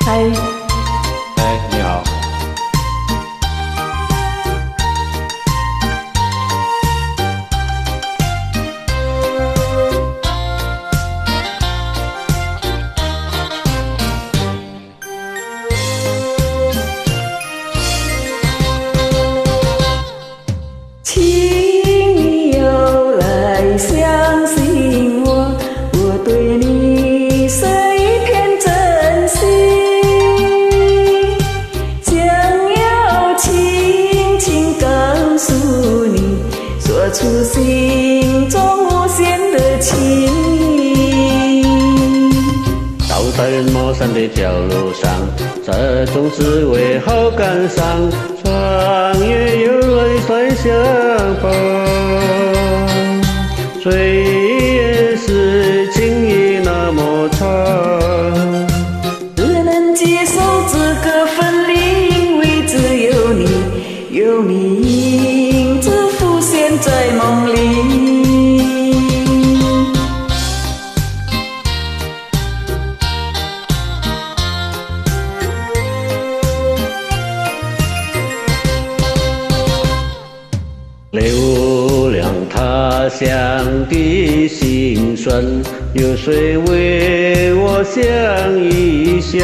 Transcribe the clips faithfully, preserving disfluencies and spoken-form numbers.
嗨， 哎，你好。 请你又来相信我，我对你是一片真心，想要轻轻告诉你，说出心中无限的情意。 走在人陌生的条路上，这种滋味好感伤，穿越有泪水相逢，虽然是情意那么长， 只能接受这个分离，因为只有你，有你影子浮现在梦里。 流浪他乡的辛酸，有谁为我想一想？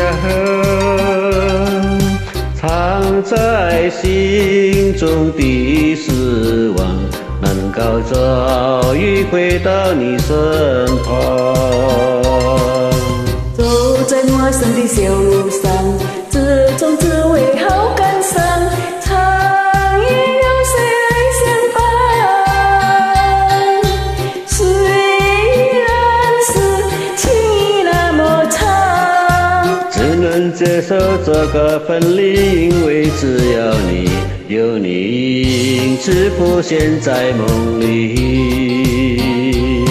藏在心中的失望，能够早已回到你身旁。 走在陌生的小路上，这种滋味好感伤。 接受这个分离，因为只要你，有你影子浮现在梦里。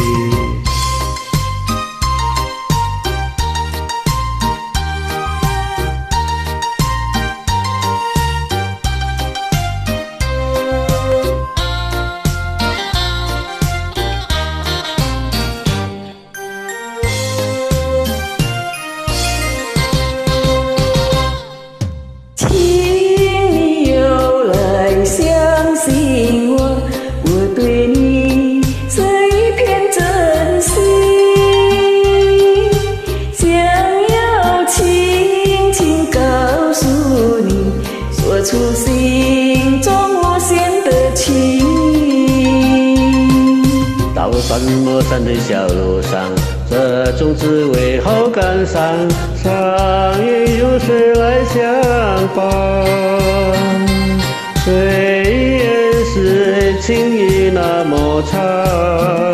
请你又来相信我，我对你是一片真心，想要轻轻告诉你，说出心中无限的情意。 走在陌生的小路上，这种滋味好感伤，长夜有谁来相伴？虽然是情意那么长。